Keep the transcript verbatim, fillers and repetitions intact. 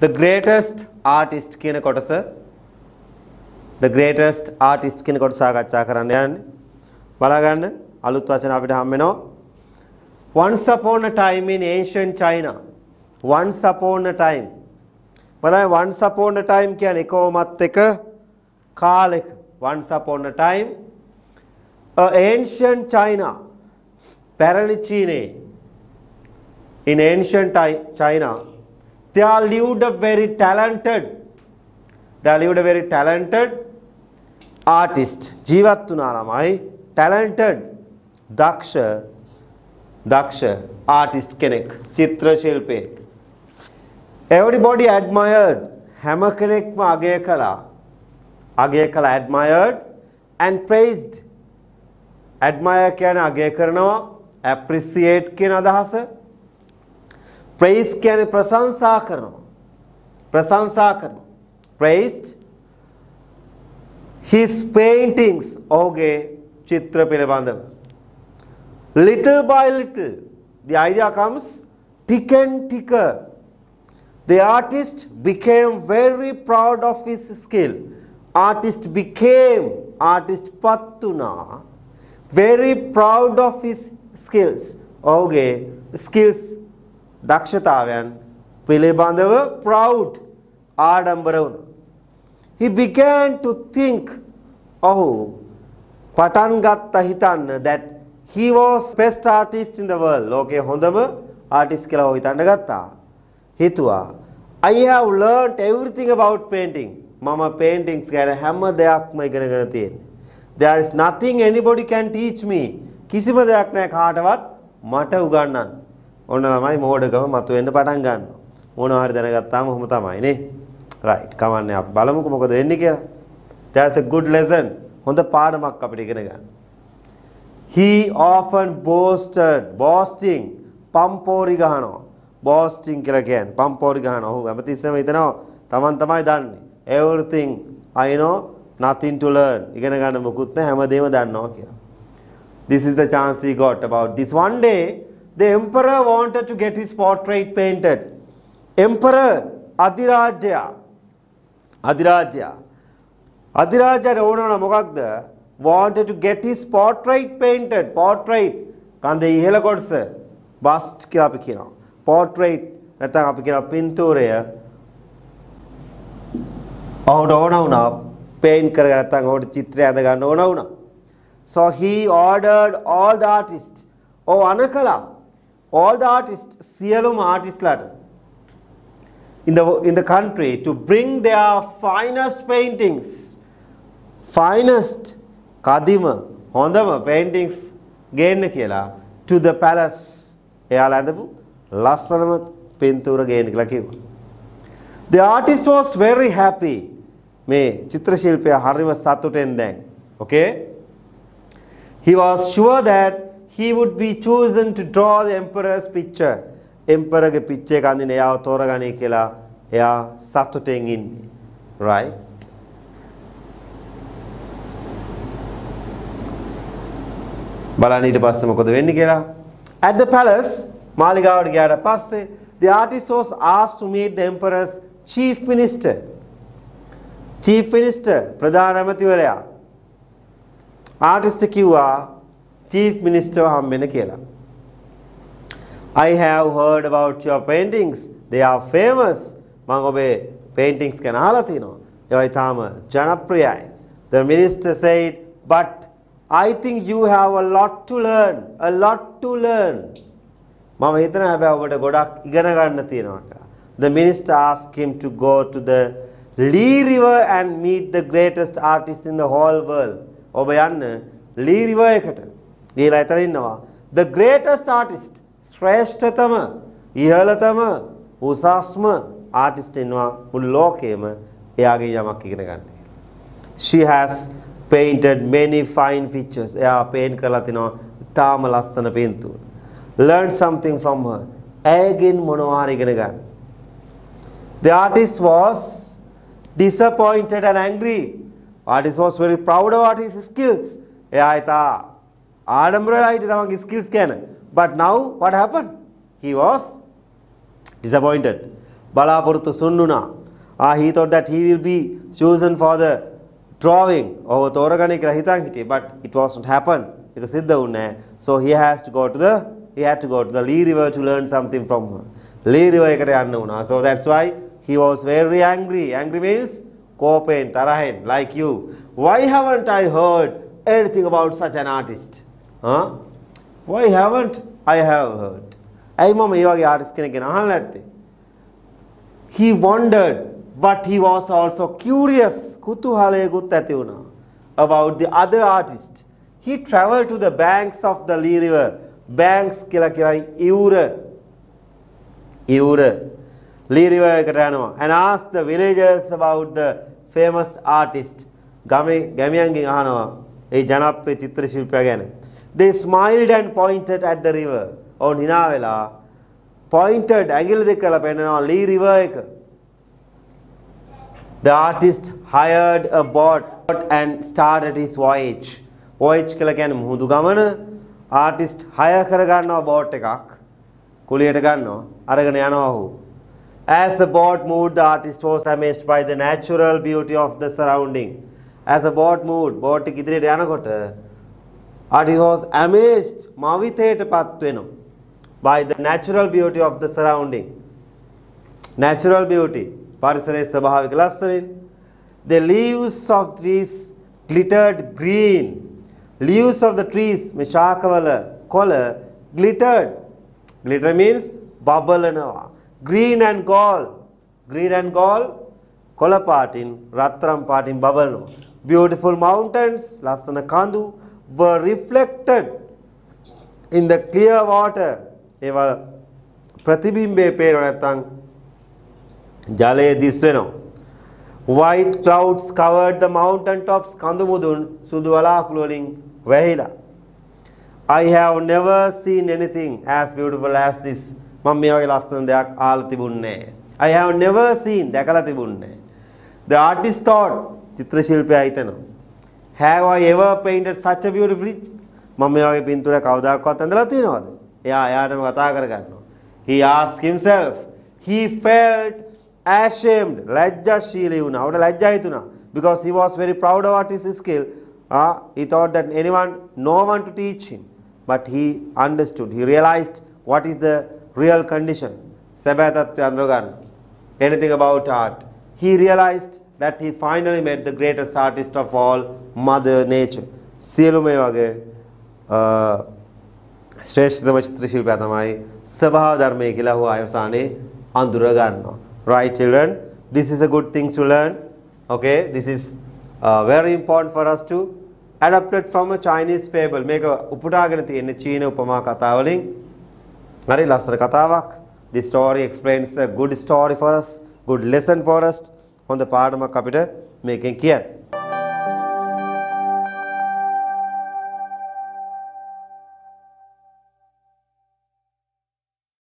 the greatest artist කියන කොටස the greatest artist කියන කොටස සාකච්ඡා කරන්න යන්නේ. බලා ගන්න අලුත් වචන අපිට හම් වෙනවා. Once upon a time in ancient China. Once upon a time. බලන්න once upon a time කියන්නේ එකවමත් එක කාලෙක. Once upon a time uh, ancient China. පැරණි චීනයේ in ancient China there lived a very talented there lived a very talented artist ජීවත් වුණා ළමයි talented දක්ෂ දක්ෂ artist කෙනෙක් චිත්‍ර ශිල්පියෙක් everybody admired හැම කෙනෙක්ම අගය කළා අගය කළා admired and praised admire කියන්නේ අගය කරනවා appreciate කියන අදහස praise කියන්නේ ප්‍රශංසා කරනවා ප්‍රශංසා කරනවා praised his paintings ඔහුගේ චිත්‍ර පිළිබඳව little by little the idea comes tick and ticker the artist became very proud of his skill artist became artist patuna very proud of his skills ඔහුගේ skills දක්ෂතාවයන් පිළිබඳව proud ආඩම්බර වුණා he began to think ඔහු පටන් ගත්තා හිතන්න that he was best artist in the world ලෝකයේ හොඳම artist කියලා ඔහු හිතන්න ගත්තා හිතුවා I have learnt everything about painting මම paintings ගැන හැම දෙයක්ම ඉගෙනගෙන තියෙනවා there is nothing anybody can teach me කිසිම දෙයක් නැහැ කාටවත් මට උගන්වන්න ඕන ළමයි මෝඩකම මතුවෙන්න පටන් ගන්නවා මොනවා හරි දැනගත්තාම ඔහොම තමයි නේ right කවන්නේ අපි බලමුකෝ මොකද වෙන්නේ කියලා that's a good lesson හොඳ පාඩමක් අපිට ඉගෙන ගන්න he often boasted boasting පම්පෝරි ගහනවා boasting කියලා කියන්නේ පම්පෝරි ගහනවා ඔහු හැමතිස්සෙම හිතනවා Taman තමයි දන්නේ everything I know nothing to learn ඉගෙන ගන්න මොකුත් නැහැ හැමදේම දන්නවා කියලා this is the chance he got about this one day the emperor wanted to get his portrait painted emperor අධිරාජ්‍යයා අධිරාජ්‍යයා අධිරාජ්‍යයට ඕන වුණා මොකක්ද wanted to get his portrait painted portrait කන්දේ ඉහළ කොටස bust කියලා අපි කියනවා portrait නැත්නම් අපි කියනවා පින්තූරය ඔහුට ඕන වුණා paint කරගෙන නැත්නම් ඔහුට චිත්‍රය අඳ ගන්න ඕන වුණා so he ordered all the artists oh අනකලා all the artists සියලුම artistලාට in the in the country to bring their finest paintings finest කදිම හොඳම paintings ගේන්න කියලා to the palace එයාලා අඳපු ලස්සනම පින්තූර ගේන්න කියලා කිව්වා the artist was very happy මේ චිත්‍ර ශිල්පියා හරිම සතුටෙන් දැන් okay he was sure that he would be chosen to draw the emperor's picture emperor ge picture එක අඳින එයාව තෝරගන්නේ කියලා එයා සතුටෙන් ඉන්නේ right බලන්න ඊට පස්සේ මොකද වෙන්නේ කියලා at the palace මාලිගාවට ගියාට පස්සේ the artist was asked to meet the emperor's chief minister chief minister ප්‍රධාන ඇමතිවරයා artist කිව්වා chief minister හම්බෙන්න කියලා I have heard about your paintings they are famous මම ඔබේ paintings ගැන අහලා තිනවා ඒවා ඊටාම ජනප්‍රියයි the minister said but I think you have a lot to learn a lot to learn මම හිතනවා හැබැයි ඔබට ගොඩක් ඉගෙන ගන්න තියෙනවා the minister asked him to go to the Lee River and meet the greatest artist in the whole world ඔබ යන්න Lee River එකට ගිහලා එතන ඉන්නවා the greatest artist ශ්‍රේෂ්ඨතම ඉහළතම උසස්ම ආටිස්ට් ඉන්නවා මුළු ලෝකෙම එයාගේ යමක් ඉගෙන ගන්න. She has painted many fine pictures. එයා paint කරලා තිනවා තාම ලස්සන පින්තූර. Learn something from her. ඇයගෙන් මොනවා හරි ඉගෙන ගන්න. The artist was disappointed and angry. Artist was very proud about his skills. එයා ඉතා ආඩම්බරයි තමන්ගේ skills ගැන. But now what happened? He was disappointed. බලාපොරොත්තු සුන්නුනා. Ah, he thought that he will be chosen for the drawing or තෝරගන්නේ කියලා හිතන් හිටියේ, but it wasn't happen. ඒක සිද්ධ වුණේ නැහැ. So he has to go to the he had to go to the Lee River to learn something from her. Lee River එකට යන්න වුණා. So that's why he was very angry. Angry means කෝපෙන් තරහෙන්, like you. Why haven't I heard anything about such an artist? Huh? Why haven't I have heard? ඇයි මම මේ වගේ artist කෙනෙක් ගැන අහන්න නැත්තේ? He wondered, but he was also curious. කුතුහලයකුත් ඇති වුණා about the other artist. He traveled to the banks of the Lee River. Banks කියලා කියයි ඉවුර. ඉවුර. Lee River එකට යනවා and asked the villagers about the famous artist. ගමේ ගැමියන්ගෙන් අහනවා ඒ ජනප්‍රිය චිත්‍ර ශිල්පියා ගැන. They smiled and pointed at the river. ඔවුන් hina වෙලා pointed ඇඟිලි දෙක කරලා පෙන්නනවා Lee River එක. The artist hired a boat and started his voyage. Voyage කියලා කියන්නේ මුහුදු ගමන. Artist hire කර ගන්නවා boat එකක්. කුලියට ගන්නවා. අරගෙන යනවා ඔහු. As the boat moved, the artist was amazed by the natural beauty of the surrounding. As the boat moved, boat එක ඉදිරියට යනකොට artist was amazed, මවිතයටපත් වෙනවා by the natural beauty of the surrounding. Natural beauty, පරිසරයේ ස්වභාවික ලස්සනින්. The leaves of trees glittered green. Leaves of the trees, මේ ශාකවල කොළ glittered. Glitter means බබලනවා. Green and gold. Green and gold, කොළ පාටින් රත්තරන් පාටින් බබලනවා. Beautiful mountains, ලස්සන කඳු were reflected in the clear water. ඒවා ප්‍රතිබිම්බයේ පේනවා නැත්නම් ජලයේ දිස් වෙනවා. White clouds covered the mountain tops. කඳු මුදුන් සුදු වලාකුළු වලින් වැහිලා. I have never seen anything as beautiful as this. මම මේ වගේ ලස්සන දෙයක් අහලා තිබුණේ නැහැ. I have never seen, දැකලා තිබුණේ නැහැ. The artist thought, චිත්‍ර ශිල්පියා හිතනවා. Have I ever painted such a beautiful image? මම මේ වගේ පින්තූරයක් කවදාකවත් ඇඳලා තියෙනවද? එයා එයාටම කතා කරගන්නවා. He asked himself. He felt ashamed. ලැජ්ජාශීලී වුණා. උඩ ලැජ්ජා හිතුණා. Because he was very proud of his skill. Uh, he thought that anyone, no one to teach him. But he understood. He realized what is the real condition. සැබෑ තත්ත්වය අඳුරගන්න. Anything about art. He realized that he finally met the greatest artist of all, Mother Nature. සියලුම මේ වගේ ශ්‍රේෂ්ඨතම චිත්‍ර ශිල්පියා තමයි ස්වභාව ධර්මය කියලා හො අවසානයේ අඳුර ගන්නවා. Right children, this is a good thing to learn. Okay, this is uh, very important for us to adapt it from a Chinese fable. මේක උපුටාගෙන තියෙන චීන උපමා කතා වලින්. හරි ලස්සන කතාවක්. This story explains a good story for us, good lesson for us. හොඳ පාඩමක් අපිට මේකෙන් කියන්න.